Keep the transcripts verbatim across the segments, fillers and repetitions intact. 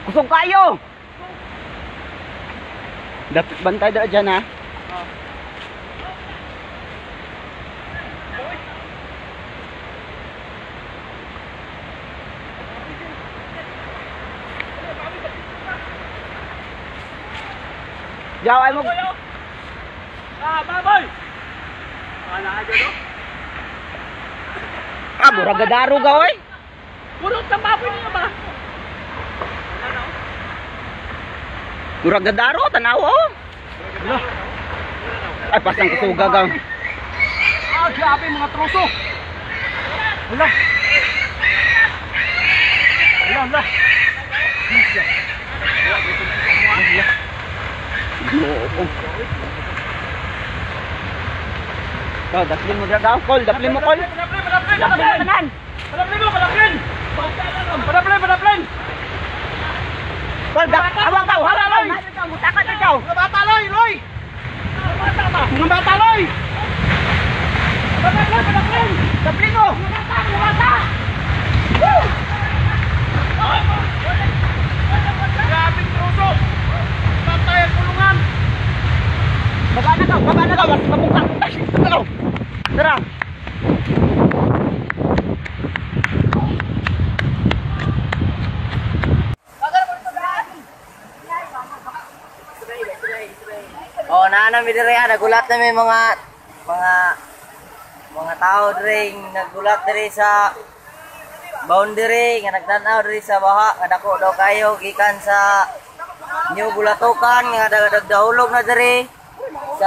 Kusog kayo. Dapat bantay da dyan ha. Jaw ay mo. Ah, baboy. Ana aja do. Ah, murag gadaro gaw ay. Puro sa baboy niyo ba? Murag gadaro tanaw oh. Ay pasang kusuga gaw. Ah, grabe mga troso. Hala. Hala, hala. No, oh. Kau daplin mo daw, kol, daplin mo kol. Daplin mo tanan. Padaplin mo, padaplin. Padaplin, padaplin. Kol, awang kau, hala loy. Mutakan ka daw. Mga bata loy, loy. Mga bata ba? Mga bata loy. Padaplin, padaplin. Daplin mo. Mga bata, mga bata. Woo! Grabing troso. Patay ang kulungan. Baba na kau, baba na kau, mas mabuka. Tara. Tara. Oh, nana mi dire nagulat na may mga mga mga tao dire nagulat dire sa boundary nga nagtanaw dire sa baha nga dako daw kayo gikan sa New Bulatukan nga nagdahulog na dire sa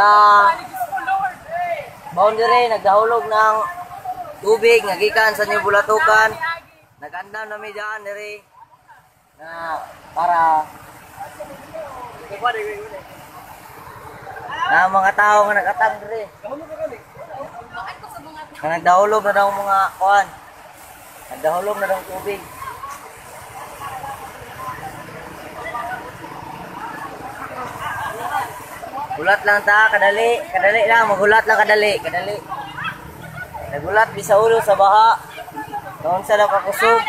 boundary nagdahulog ng tubig nga gikan sa New Bulatukan. Nagandam na mi diyan dire na para na mga tao nga nakatang dire. Nga nagdahulog na daw mga kuan. Nagdahulog na daw tubig. Gulat lang ta, kadali, kadali lang, magulat lang kadali, kadali. Nagulat bisa ulo sa baha. Noon sa daw kakusog.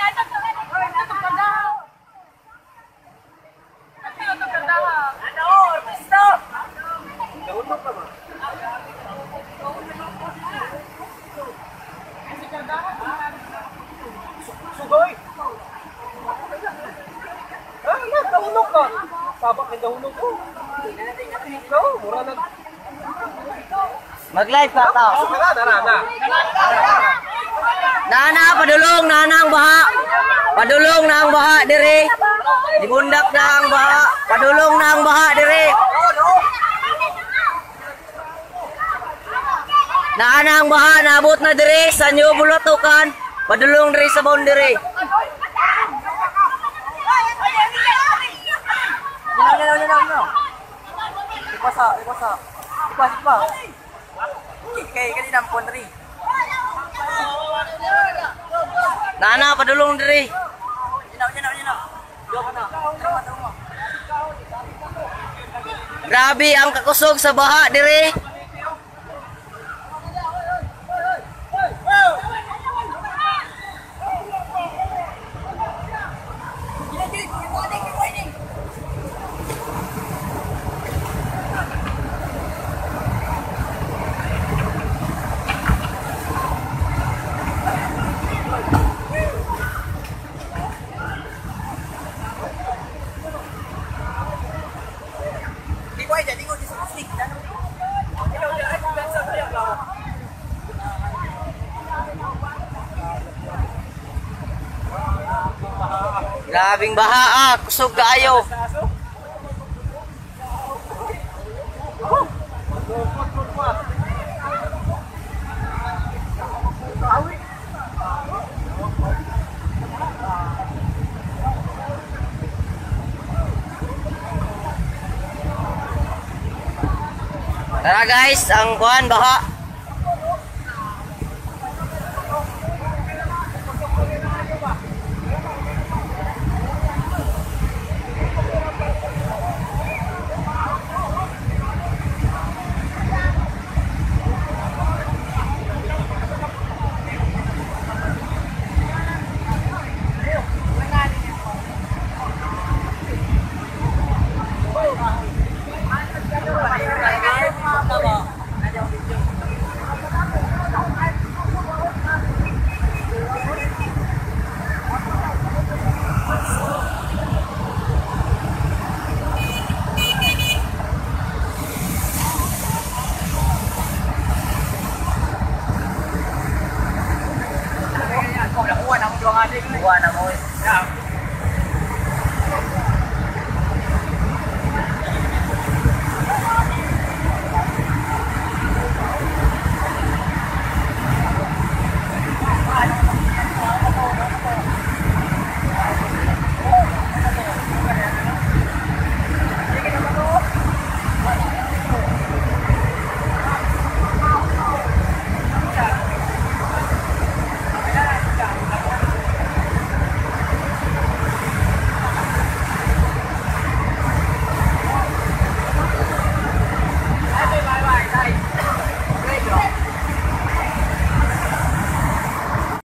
Sugoy. Ah, nagdahulog ka. Sabak nagdahulog ko. No, mura na. Mag-live ka ta. Nana, nana. Nana, padulong, nana ang baha. Padulong na ang baha dire. Dibundak na ang baha. Padulong na ang baha dire. Nana ang baha, naabot na dire sa New Bulatukan. Padulong dire sa boundary. Nana, nana, nana, nana. Ipasa, ipasa. Ipas, ipas. Kay kanina ang boundary. Nana, padulong dire. Jinaw, jinaw, jinaw. Grabe ang kakusog sa baha dire. Grabing baha ah, kusog kaayo. Tara guys, ang kuhan baha. bang adik. Buwa na mo. eh. Ya,